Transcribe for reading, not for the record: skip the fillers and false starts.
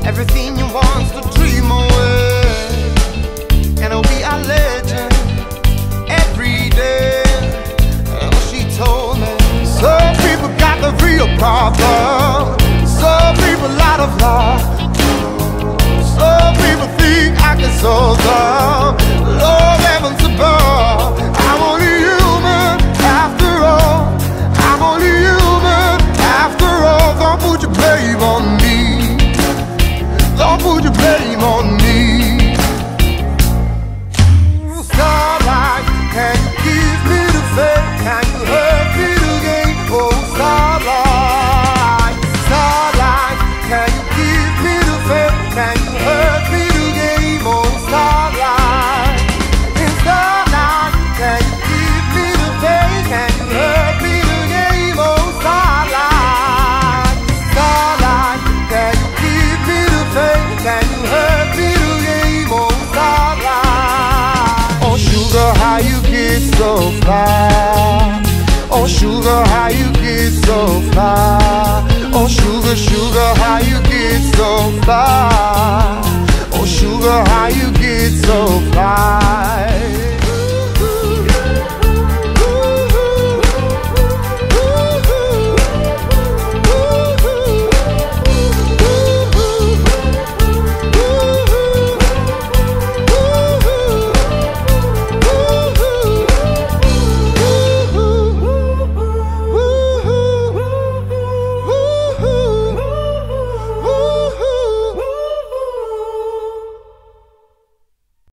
everything you want to dream away, and we are legend every day. And she told me, some people got the real problem, some people out of love, some people think I can solve them. Lord heavens above, I'm only human after all. I'm only human after all. Don't put your blame on me. Don't put your blame on me.